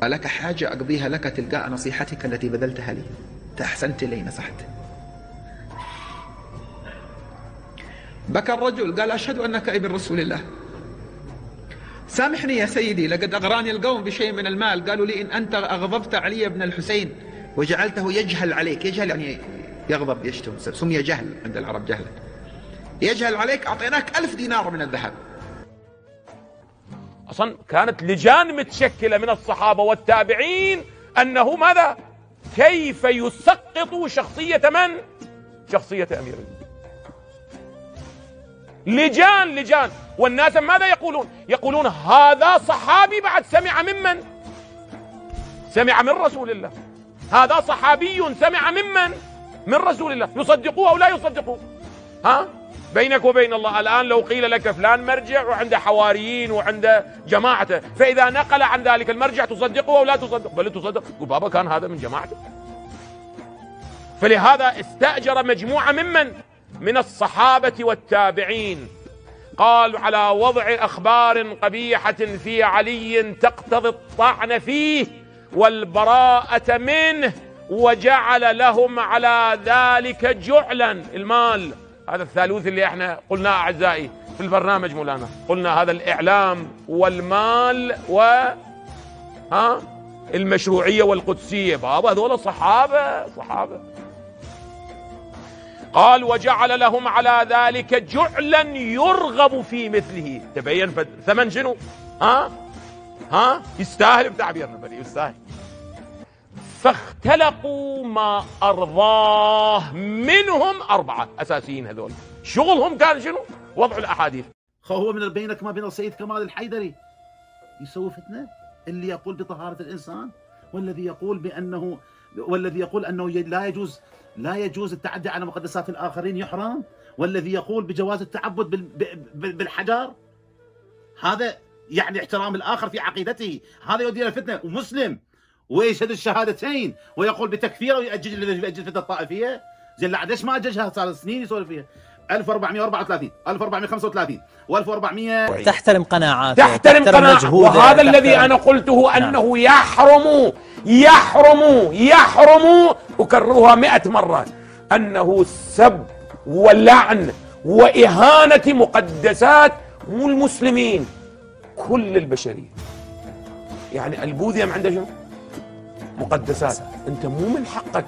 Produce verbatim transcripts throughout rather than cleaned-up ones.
ألك حاجة أقضيها لك تلقاء نصيحتك التي بذلتها لي؟ أحسنت لي، نصحت. بكى الرجل قال أشهد أنك ابن رسول الله. سامحني يا سيدي، لقد أغراني القوم بشيء من المال، قالوا لي إن أنت أغضبت علي بن الحسين وجعلته يجهل عليك. يجهل يعني يغضب، يشتم، سمي جهل عند العرب جهلا. يجهل عليك، أعطيناك ألف دينار من الذهب. أصلا كانت لجان متشكلة من الصحابة والتابعين أنه ماذا؟ كيف يسقط شخصية من؟ شخصية أمير المؤمنين. لجان لجان. والناس ماذا يقولون؟ يقولون هذا صحابي بعد سمع ممن؟ سمع من رسول الله. هذا صحابي سمع ممن؟ من رسول الله. يصدقوه أو لا يصدقوه؟ ها؟ بينك وبين الله الآن لو قيل لك فلان مرجع وعنده حواريين وعنده جماعته، فإذا نقل عن ذلك المرجع تصدقه أو لا تصدق؟ بل تصدق. تقول بابا كان هذا من جماعته. فلهذا استأجر مجموعة ممن؟ من الصحابة والتابعين. قال على وضع أخبار قبيحة في علي تقتضي الطعن فيه والبراءة منه، وجعل لهم على ذلك جعلا. المال هذا الثالوث اللي احنا قلناه أعزائي في البرنامج مولانا، قلنا هذا الإعلام والمال و ها المشروعية والقدسية. بابا هذول صحابة صحابة. قال وجعل لهم على ذلك جعلا يرغب في مثله. تبين ثمن شنو؟ ها ها يستاهل بتعبيرنا بني، يستاهل. فاختلقوا ما أرضاه منهم أربعة أساسيين. هذول شغلهم كان شنو؟ وضع الأحاديث. هو من بينك ما بين السيد كمال الحيدري يسوي فتنة، اللي يقول بطهارة الإنسان، والذي يقول بأنه والذي يقول أنه لا يجوز لا يجوز التعدي على مقدسات الآخرين يحرم، والذي يقول بجواز التعبد بالحجر. هذا يعني احترام الآخر في عقيدته، هذا يودي إلى فتنة. ومسلم ويشهد الشهادتين ويقول بتكفيره ويأجج الذي يأجج الفتنة الطائفية. زين لا ليش ما أججها؟ صار سنين يسولف فيها. ألف وأربعمائة وأربعة وثلاثين ألف وأربعمائة وخمسة وثلاثين وألف وأربعمائة. تحترم قناعاته، تحترم قناعته. وهذا الذي أنا قلته أنه نعم. يحرم يحرم يحرم أكررها مئة مرة، أنه سب واللعن وإهانة مقدسات المسلمين كل البشرية. يعني البوذيم عنده شنو؟ مقدسات. أنت مو من حقك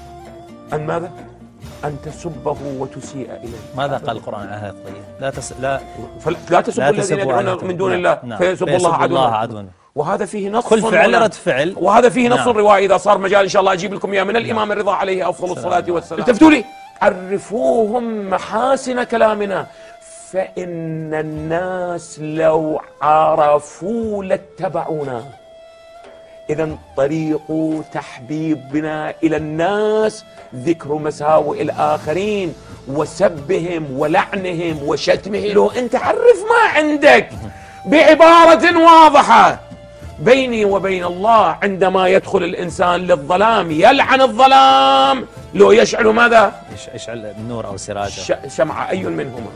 أن ماذا؟ أن تسبه وتسيء إليه. ماذا قال القرآن عن هذه القضية؟ لا تس... لا لا تسبوا الذين يدعون من دون الله نعم. فيسبوا الله عدوا. وهذا فيه نص، كل فعل رد فعل، وهذا فيه نص نعم. روائي. إذا صار مجال إن شاء الله أجيب لكم إياه من الإمام الرضا عليه أفضل الصلاة والسلام. التفتوا لي. عرفوهم محاسن كلامنا، فإن الناس لو عرفوا لاتبعونا. إذا طريق تحبيبنا إلى الناس ذكر مساوئ الآخرين وسبهم ولعنهم وشتمهم. لو أنت عرف ما عندك بعبارة واضحة بيني وبين الله، عندما يدخل الإنسان للظلام يلعن الظلام، لو يشعل ماذا؟ يشعل النور أو سراجه، شمعة أي منهما.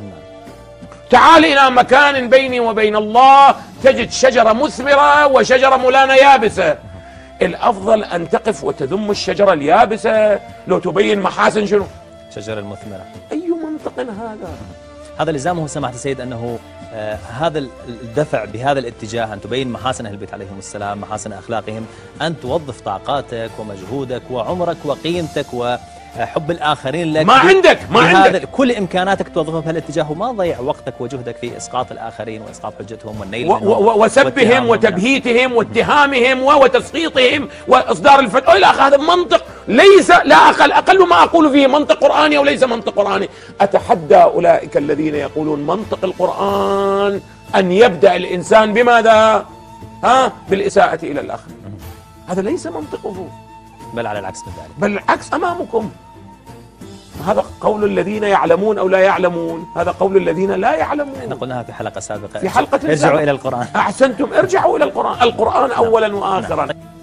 تعال إلى مكان بيني وبين الله تجد شجرة مثمرة وشجرة ملانة يابسة. الأفضل أن تقف وتذم الشجرة اليابسة لو تبين محاسن شنو؟ الشجرة المثمرة. أي منطق هذا؟ هذا لزامه سماحة السيد أنه آه هذا الدفع بهذا الاتجاه، أن تبين محاسن أهل البيت عليهم السلام، محاسن أخلاقهم، أن توظف طاقاتك ومجهودك وعمرك وقيمتك وحب الآخرين لك. ما عندك ما عندك كل إمكاناتك توظفها بهالاتجاه، وما تضيع وقتك وجهدك في إسقاط الآخرين وإسقاط حجتهم والنيل و و وسبهم وتبهيتهم واتهامهم وتسقيطهم وإصدار الفتوى إلى آخره. هذا منطق ليس، لا أقل أقل ما أقول فيه منطق قرآني أو ليس منطق قرآني. أتحدى أولئك الذين يقولون منطق القرآن أن يبدأ الإنسان بماذا؟ ها؟ بالإساءة إلى الآخرين. هذا ليس منطقه، بل على العكس من ذلك، بل العكس أمامكم. هذا قول الذين يعلمون أو لا يعلمون، هذا قول الذين لا يعلمون. احنا قلناها في حلقة سابقة، في حلقة ارجعوا إلى القرآن. أحسنتم، ارجعوا إلى القرآن. القرآن أولا وآخرا.